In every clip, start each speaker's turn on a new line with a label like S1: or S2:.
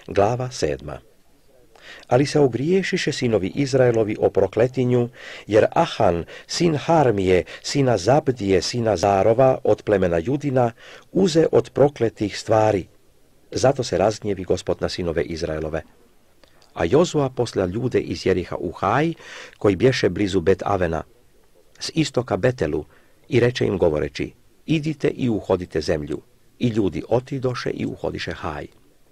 S1: glava 7. Ali se ogriješiše sinovi Izraelovi o prokletinju, jer Ahan, sin Harmije, sina Zabdije, sina Zarova, od plemena Judina, uze od prokletih stvari. Zato se razgnjevi Gospod na sinove Izraelove. A Jozua posla ljude iz Jeriha u Haj, koji bješe blizu Bet Avena, s istoka Betelu, i reče im govoreći, idite i uhodite zemlju. I ljudi otidoše i uhodiše Haj.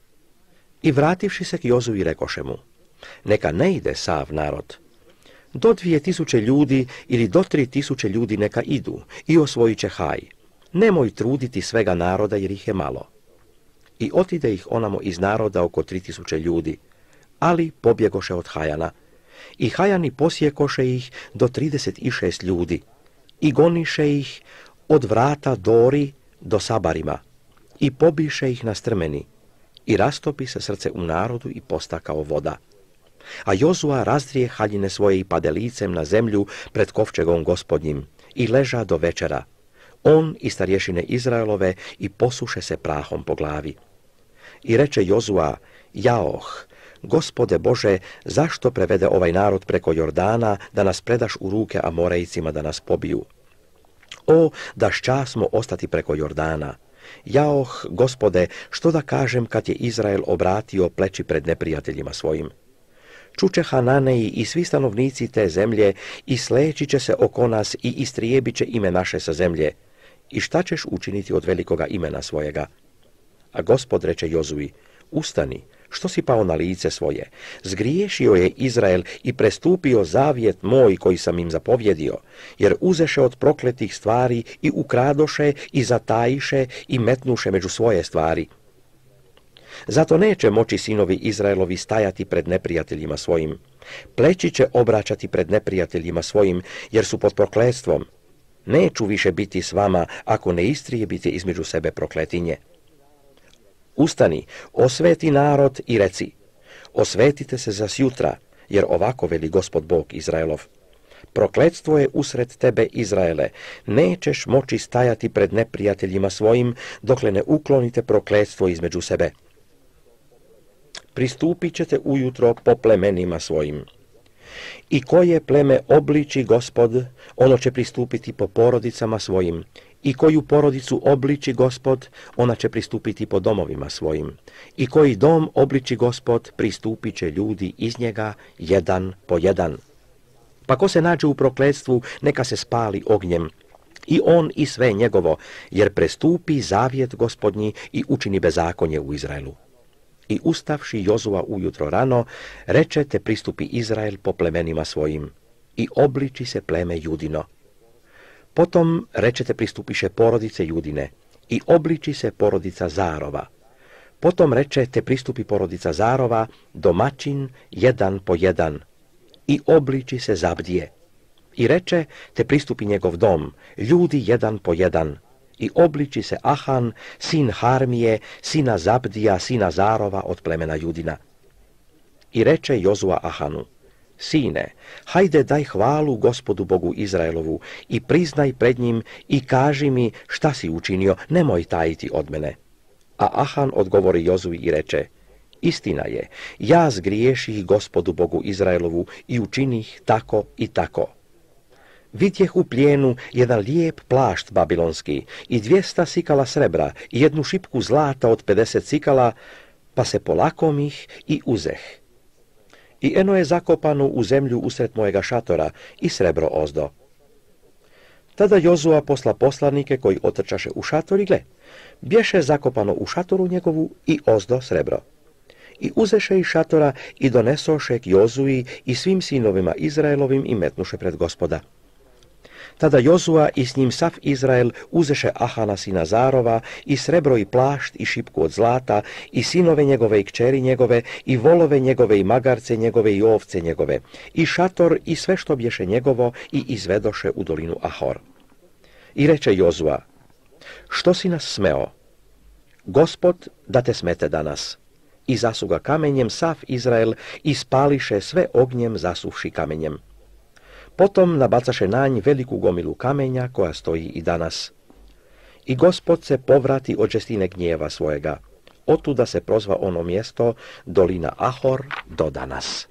S1: I vrativši se k Jozui rekoše mu, neka ne ide sav narod. Do 2000 ljudi ili do 3000 ljudi neka idu i osvojit će Haj. Nemoj truditi svega naroda jer ih je malo. I otide ih onamo iz naroda oko 3000 ljudi, ali pobjegoše od Hajana. I Hajani posjekoše ih do 36 ljudi i goniše ih od vrata Dori do Sabarima i pobiše ih na strmeni i rastopi se srce u narodu i posta kao voda. A Jozua razdrije haljine svoje i pade licem na zemlju pred kovčegom Gospodnjim i leža do večera. On i starješine Izraelove i posuše se prahom po glavi. I reče Jozua, jaoh, Gospode Bože, zašto prevede ovaj narod preko Jordana da nas predaš u ruke Amorejcima da nas pobiju? O, da šćasmo ostati preko Jordana. Jaoh, Gospode, što da kažem kad je Izrael obratio pleći pred neprijateljima svojim? Čuče Hananeji i svi stanovnici te zemlje i sleći će se oko nas i istrijebit će ime naše sa zemlje. I šta ćeš učiniti od velikoga imena svojega? A Gospod reče Jozui, ustani, što si pao na lice svoje? Zgriješio je Izrael i prestupio zavjet moj koji sam im zapovjedio, jer uzeše od prokletih stvari i ukradoše i zatajiše i metnuše među svoje stvari. Zato neće moći sinovi Izraelovi stajati pred neprijateljima svojim. Pleći će obraćati pred neprijateljima svojim, jer su pod prokletstvom. Neću više biti s vama ako ne istrijebite između sebe prokletinje. Ustani, osveti narod i reci, osvetite se za sjutra, jer ovako veli Gospod Bog Izraelov. Prokletstvo je usred tebe, Izraele, nećeš moći stajati pred neprijateljima svojim, dokle ne uklonite prokletstvo između sebe. Pristupit ćete ujutro po plemenima svojim. I koje pleme obliči Gospod, ono će pristupiti po porodicama svojim. I koju porodicu obliči Gospod, ona će pristupiti po domovima svojim. I koji dom obliči Gospod, pristupit će ljudi iz njega jedan po jedan. Pa ko se nađe u prokletstvu, neka se spali ognjem, i on i sve njegovo, jer prestupi zavjet Gospodnji i učini bezakonje u Izraelu. I ustavši Jozua ujutro rano, reče te pristupi Izrael po plemenima svojim, i obliči se pleme Judino. Potom rečete pristupiše porodice Judine, i obliči se porodica Zarova. Potom reče te pristupi porodica Zarova, domaćin jedan po jedan, i obliči se Zabdije. I reče te pristupi njegov dom, ljudi jedan po jedan, i obliči se Ahan, sin Harmije, sina Zabdija, sina Zarova od plemena Judina. I reče Jozua Ahanu, sine, hajde daj hvalu Gospodu Bogu Izraelovu i priznaj pred njim i kaži mi šta si učinio, nemoj tajiti od mene. A Ahan odgovori Jozui i reče, istina je, ja zgriješih Gospodu Bogu Izraelovu i učinih tako i tako. Vidjeh u plijenu jedan lijep plašt babilonski i 200 sikala srebra i jednu šipku zlata od 50 sikala, pa se polakomih i uzeh. I eno je zakopano u zemlju usred mojega šatora i srebro ozdo. Tada Jozua posla poslanike koji otrčaše u šator i gle, bješe zakopano u šatoru njegovu i ozdo srebro. I uzeše iz šatora i donesoše k Jozui i svim sinovima Izraelovim i metnuše pred Gospoda. Tada Jozua i s njim sav Izrael uzeše Ahana sina Zarova i srebro i plašt i šipku od zlata i sinove njegove i kćeri njegove i volove njegove i magarce njegove i ovce njegove i šator i sve što bješe njegovo i izvedoše u dolinu Ahor. I reče Jozua, što si nas smeo? Gospod da te smete danas. I zasuga kamenjem sav Izrael i spališe sve ognjem zasuvši kamenjem. Potom nabacaše na nj veliku gomilu kamenja koja stoji i danas. I Gospod se povrati od žestine gnjeva svojega. Otuda se prozva ono mjesto dolina Ahor do danas.